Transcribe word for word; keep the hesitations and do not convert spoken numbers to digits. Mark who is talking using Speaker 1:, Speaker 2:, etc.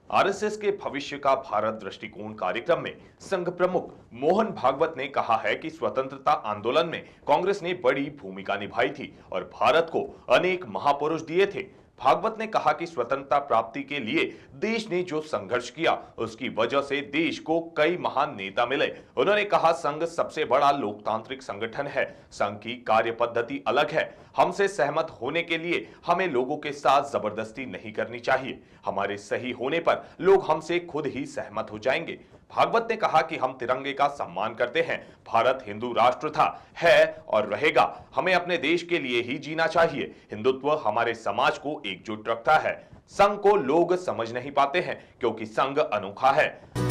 Speaker 1: RSS के भविष्य का भारत दृष्टिकोण कार्यक्रम में संघ प्रमुख मोहन भागवत ने कहा है कि स्वतंत्रता आंदोलन में कांग्रेस ने बड़ी भूमिका निभाई थी और भारत को अनेक महापुरुष दिए थे। भागवत ने कहा कि स्वतंत्रता प्राप्ति के लिए देश ने जो संघर्ष किया उसकी वजह से देश को कई महान नेता मिले। उन्होंने कहा, संघ सबसे बड़ा लोकतांत्रिक संगठन है। संघ की कार्य पद्धति अलग है। हमसे सहमत होने के लिए हमें लोगों के साथ जबरदस्ती नहीं करनी चाहिए। हमारे सही होने पर लोग हमसे खुद ही सहमत हो जाएंगे। भागवत ने कहा कि हम तिरंगे का सम्मान करते हैं। भारत हिंदू राष्ट्र था, है और रहेगा। हमें अपने देश के लिए ही जीना चाहिए। हिंदुत्व हमारे समाज को एकजुट रखता है। संघ को लोग समझ नहीं पाते हैं क्योंकि संघ अनोखा है।